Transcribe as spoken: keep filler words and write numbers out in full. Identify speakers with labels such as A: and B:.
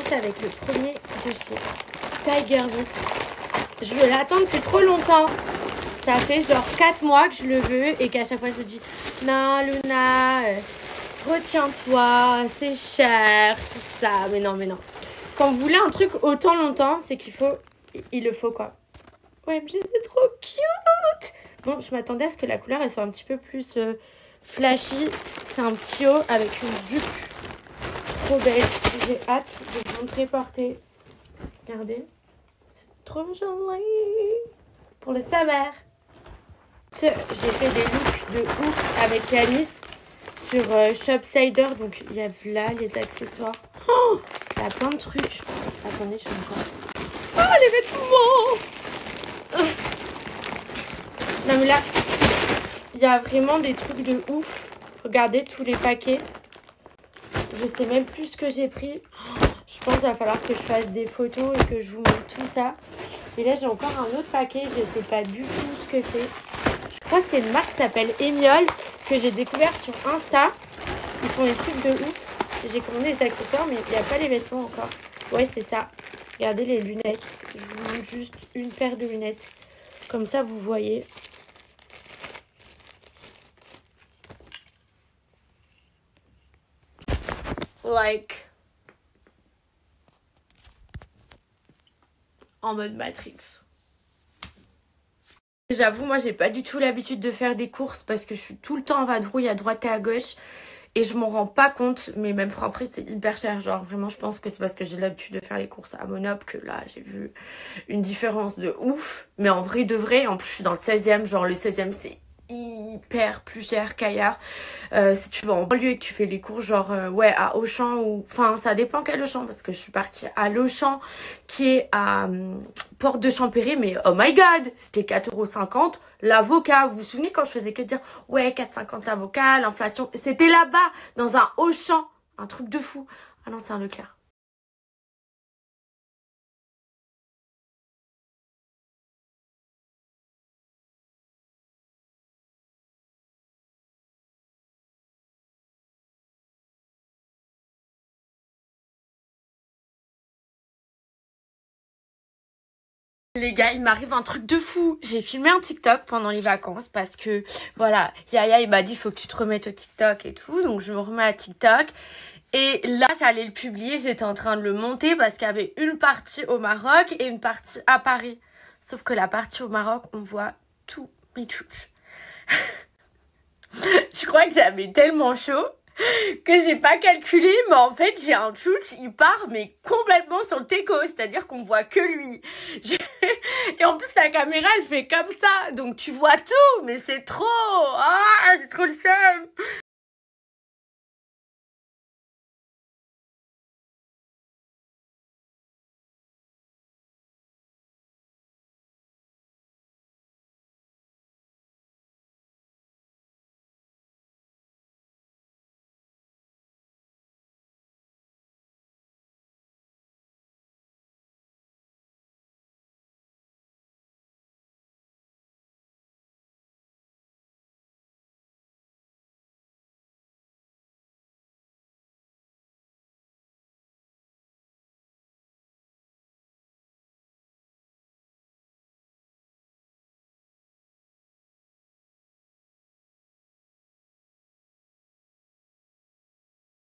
A: juste avec le premier de chez Tiger Beast. Je veux l'attendre depuis trop longtemps. Ça fait genre quatre mois que je le veux et qu'à chaque fois je me dis non Luna, euh, retiens-toi, c'est cher, tout ça. Mais non, mais non. Quand vous voulez un truc autant longtemps, c'est qu'il faut, il le faut quoi. O M G, c'est trop cute. Bon, je m'attendais à ce que la couleur elle soit un petit peu plus euh, flashy. C'est un petit haut avec une jupe trop belle. J'ai hâte de vous montrer porter. Regardez, c'est trop joli pour le summer. J'ai fait des looks de ouf avec Yanis sur euh, Shopsider. Donc il y a là les accessoires. Oh, il y a plein de trucs. Attendez, je suis encore. Oh, les vêtements. Oh. Non mais là, il y a vraiment des trucs de ouf. Regardez tous les paquets. Je sais même plus ce que j'ai pris. Oh, je pense qu'il va falloir que je fasse des photos et que je vous montre tout ça. Et là, j'ai encore un autre paquet. Je sais pas du tout ce que c'est. Je crois que c'est une marque qui s'appelle Emiol que j'ai découvert sur Insta. Ils font des trucs de ouf. J'ai commandé des accessoires mais il n'y a pas les vêtements encore. Ouais, c'est ça. Regardez les lunettes. Je vous montre juste une paire de lunettes. Comme ça, vous voyez. Like. En mode Matrix. J'avoue, moi, j'ai pas du tout l'habitude de faire des courses parce que je suis tout le temps en vadrouille à droite et à gauche. Et je m'en rends pas compte, mais même Franprix c'est hyper cher. Genre vraiment je pense que c'est parce que j'ai l'habitude de faire les courses à Monop que là j'ai vu une différence de ouf. Mais en vrai de vrai, en plus je suis dans le seizième, genre le seizième c'est hyper plus cher qu'ailleurs. Euh, si tu vas en banlieue et que tu fais les courses genre euh, ouais à Auchan ou... Enfin ça dépend quel Auchan parce que je suis partie à l'Auchan qui est à euh, Porte de Champéry mais oh my god c'était quatre euros cinquante l'avocat. Vous vous souvenez quand je faisais que dire ouais quatre euros cinquante l'avocat, l'inflation, c'était là-bas dans un Auchan, un truc de fou. Ah non c'est un Leclerc. Les gars, il m'arrive un truc de fou. J'ai filmé un TikTok pendant les vacances parce que, voilà, Yaya, il m'a dit, faut que tu te remettes au TikTok et tout. Donc, je me remets à TikTok. Et là, j'allais le publier. J'étais en train de le monter parce qu'il y avait une partie au Maroc et une partie à Paris. Sauf que la partie au Maroc, on voit tous mes touches. Je crois que j'avais tellement chaud que j'ai pas calculé, mais en fait j'ai un shoot, il part mais complètement sur le teco, c'est-à-dire qu'on voit que lui. Et en plus la caméra elle fait comme ça, donc tu vois tout, mais c'est trop. Ah, j'ai trop le seum.